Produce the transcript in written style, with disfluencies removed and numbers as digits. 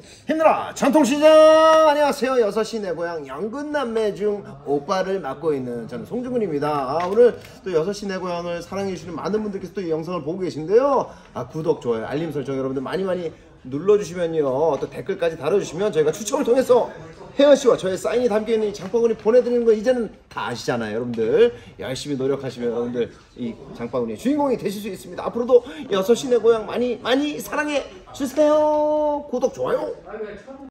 힘들어 전통시장. 안녕하세요. 6시 내 고향 연근남매 중 오빠를 맡고 있는 저는 송중근입니다. 오늘 또 6시 내 고향을 사랑해 주시는 많은 분들께서 또 이 영상을 보고 계신데요. 구독, 좋아요, 알림 설정 여러분들 많이 눌러주시면요, 또 댓글까지 달아주시면 저희가 추첨을 통해서 혜연씨와 저의 사인이 담겨있는 이 장바구니 보내드리는 거 이제는 다 아시잖아요. 여러분들 열심히 노력하시면 여러분들 이 장바구니의 주인공이 되실 수 있습니다. 앞으로도 6시 내 고향 많이 사랑해 주세요. 구독, 좋아요.